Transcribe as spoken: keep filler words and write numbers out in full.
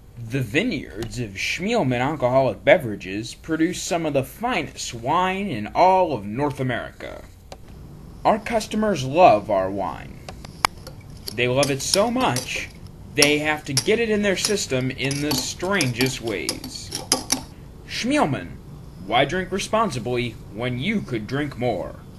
The vineyards of Schmeilman alcoholic beverages produce some of the finest wine in all of North America. Our customers love our wine. They love it so much, they have to get it in their system in the strangest ways. Schmeilman, why drink responsibly when you could drink more?